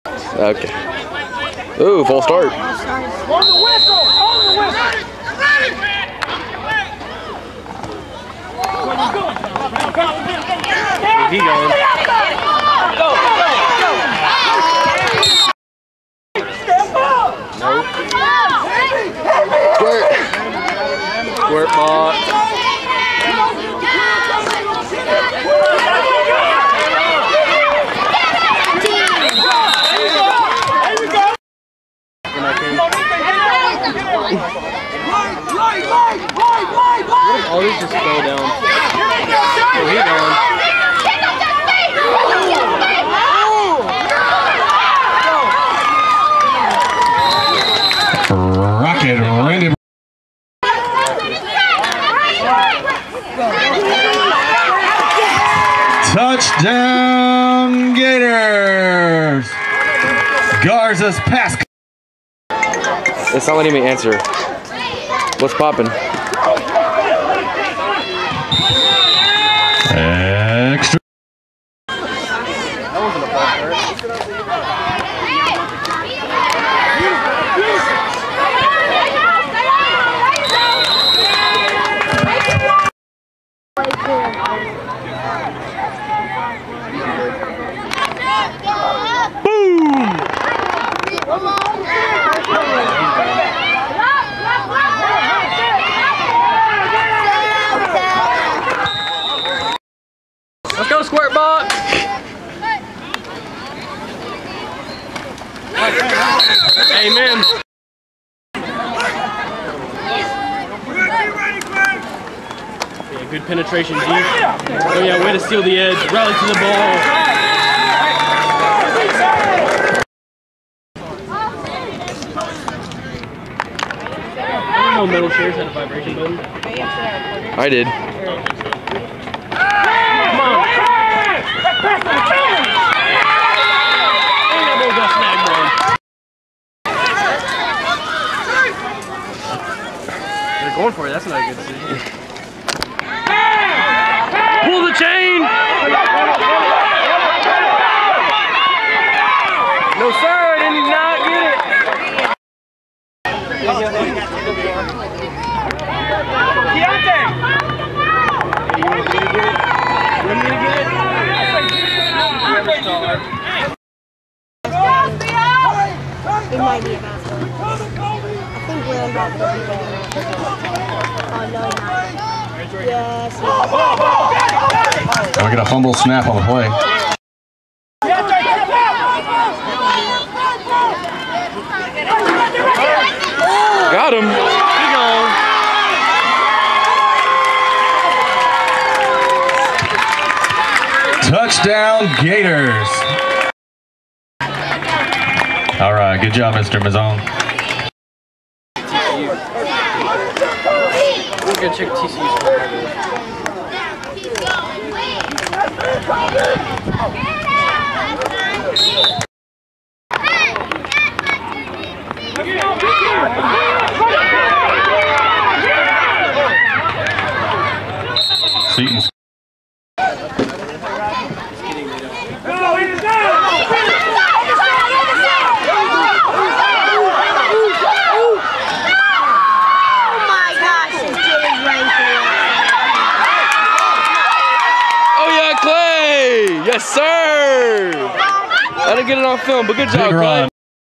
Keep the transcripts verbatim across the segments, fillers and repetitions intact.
Okay. Ooh, full start. On the whistle! On the whistle! He goes. Go, go, go! Nope. Squirt. Squirt ball. All these just go down. Oh, he going. Rocket ready. Touchdown Gators. Garza's pass. It's not letting me answer. What's popping? Extra. That wasn't a ball start. Let's go, Squirt Box! Amen. Yeah, good penetration deep. Oh yeah, way to steal the edge. Rally to the ball. No metal chairs had a vibration button. I did. They're going for it. That's not a good decision. Pull the chain! No, sir. I did not get it. Keontae! You want me to get it? You want me to get it? It might be a basketball. I think we're about to be better. Oh, no, not. Yes. We get a fumble snap on the play. Got him. Keep going. Touchdown Gators. All right, good job, Mister Mazone. We're gonna check T C U's score. Seaton's. Yes, sir! I didn't get it on film, but good job, Big run.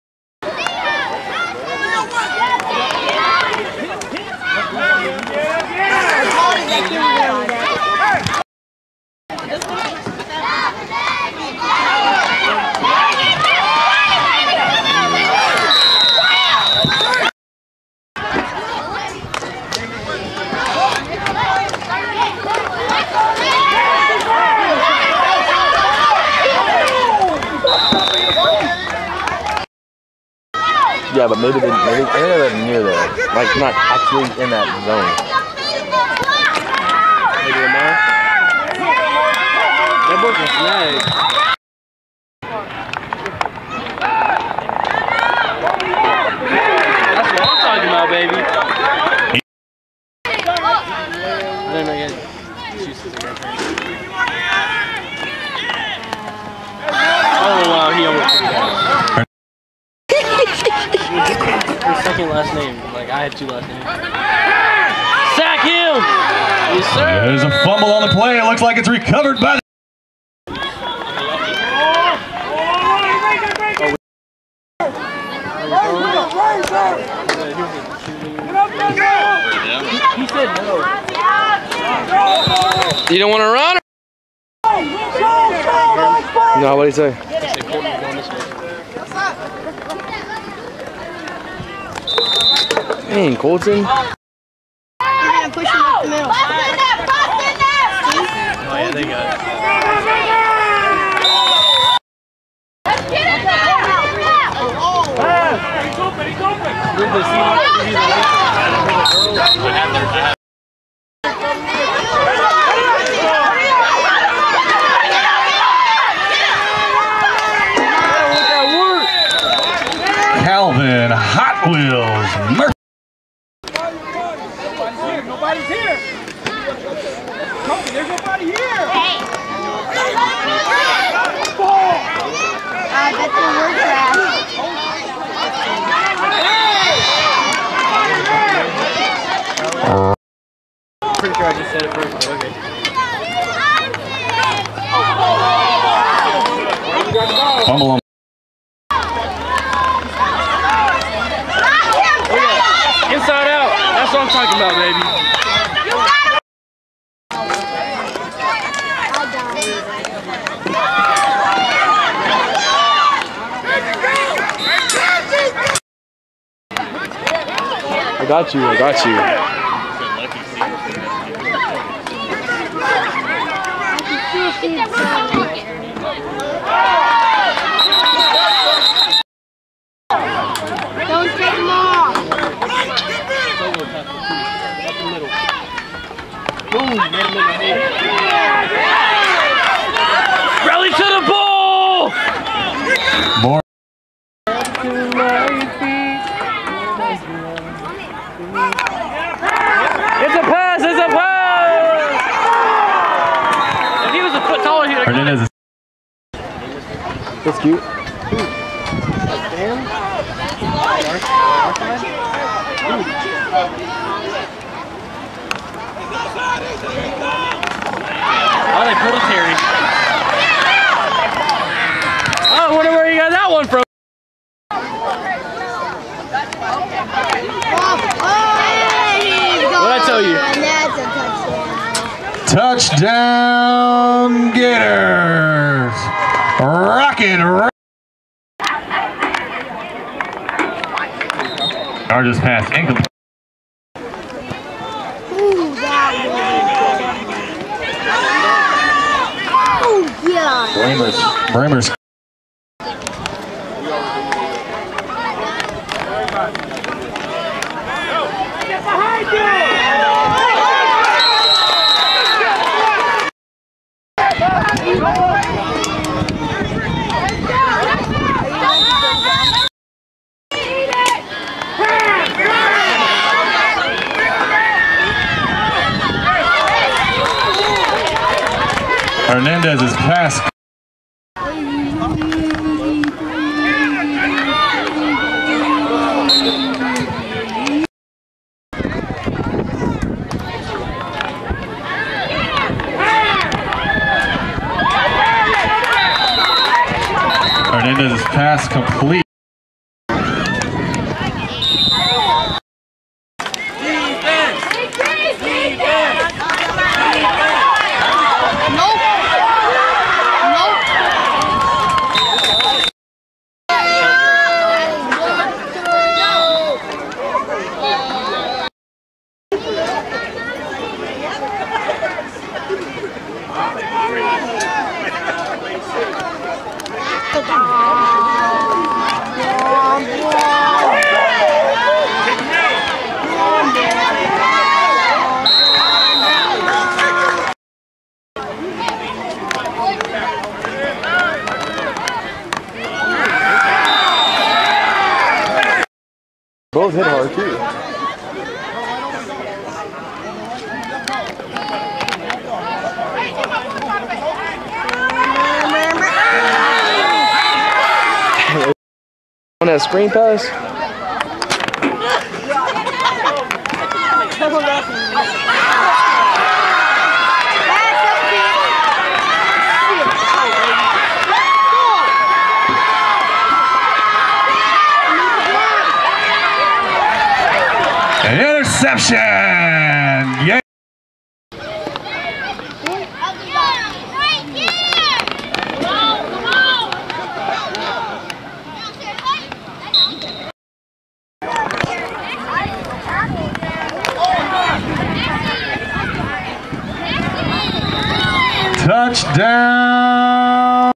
Yeah, but maybe they maybe they're near there, like not actually in that zone. Maybe in there. That boy can snag. That's what I'm talking about, baby. I didn't know you had juices in there. Oh wow, he almost. Your second last name. Like, I had two last names. Sack him! Yes, sir. There's a fumble on the play. It looks like it's recovered by the He said no. You don't want to run? No, what did he say? Dang, Colton. You're gonna push him up the middle. Oh, yeah, they got it. He's open, he's open. Calvin Hot Wheels Murphy. Nobody's here. Kobe, there's nobody here. I bet the word trash. Pretty sure I just said it first, but okay. Fumble on. Inside out. That's what I'm talking about, baby. I got you, I got you. Don't take him off. Rally to the ball! More. It's a pass, it's a pass! If he was a foot taller, he'd have Hernandez is That's cute. Oh, they pulled a Terry. Oh, I wonder where you got that one from. What'd I tell you? That's a touchdown. touchdown Gators. Rocket. Ro Largest pass incomplete. Ooh, that was. Ooh, yeah. Bramers. Bramers. Get behind you. Hernandez's pass. Hernandez's pass complete. Both hit hard too. On that screen pass? An interception! Yeah. Touchdown!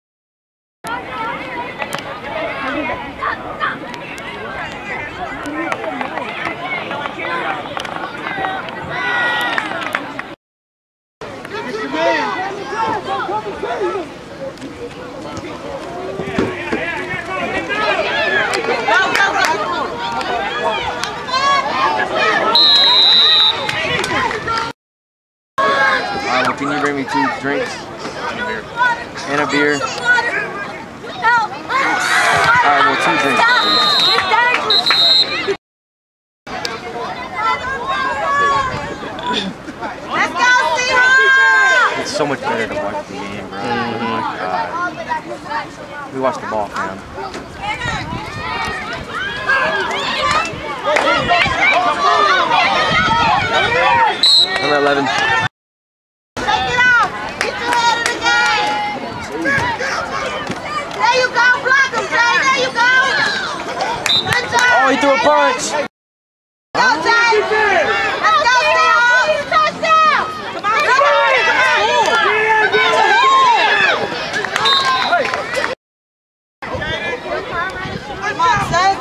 Alright, well, can you bring me two drinks? And a beer. Alright, well, two drinks, please. Let's go, Seahawks! It's so much better to watch the game, bro. Mm-hmm. Oh my God. We watched the ball, fam. Number eleven. Oh, he threw a punch! Go, Jay! Let's go, Seahawks! Touchdown! Come on, come on! Come on, son!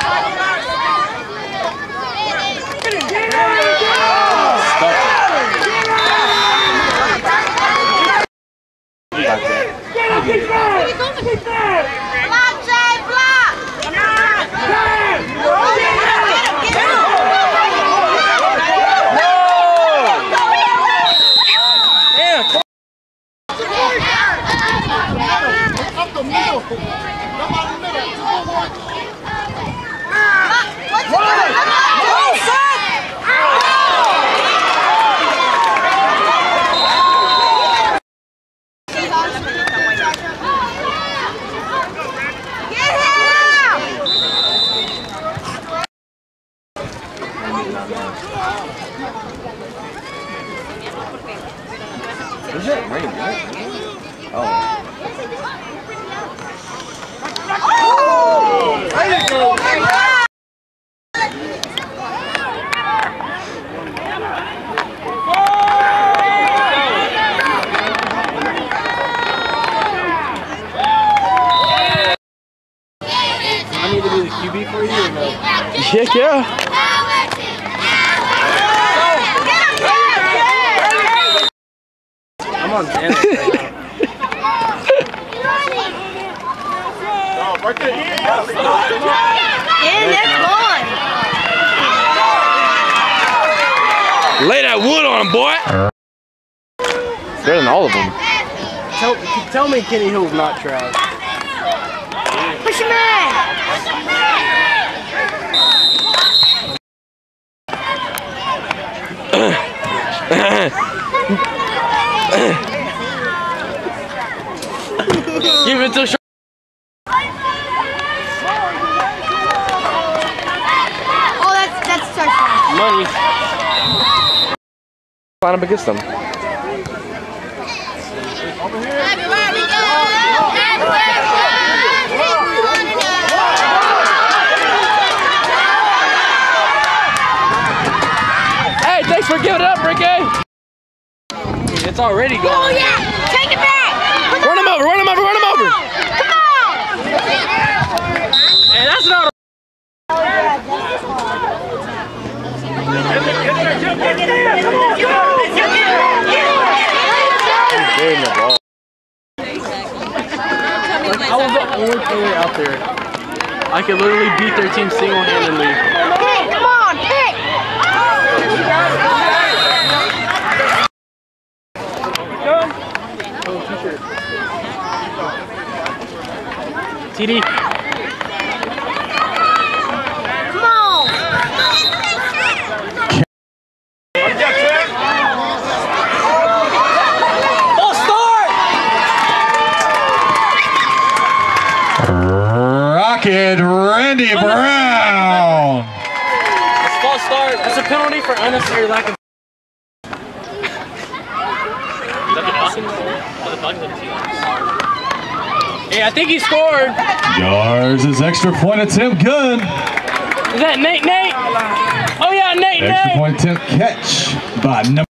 Block, Jay, block! Come on! Is it raining? Oh. There you go. I need to be the Q B for you or no? Heck yeah. I'm on Xanax right now. Oh, right there. Yeah, that's gone. Lay that wood on him, boy. Better than all of them. Tell, tell me Kenny Hill's not trash. Push him in. Give it to Sh Oh, that's that's touchdown. money. Line up against them. Everywhere we go, everywhere we go. Hey, thanks for giving it up, Ricky. It's already Oh gone. yeah, take it back. Run him over, run him over, run him over. Come on. Hey, that's not a Getting the ball. I was the only player out there. I could literally beat their team single-handedly. Pick, come on, pick. T D. bucket, Randy Brown. That's a false start. That's a penalty for unnecessary lack of. Yeah, I think he scored. Yours' extra point attempt good. Is that Nate Nate? Oh yeah, Nate Extra Nate. point attempt catch by number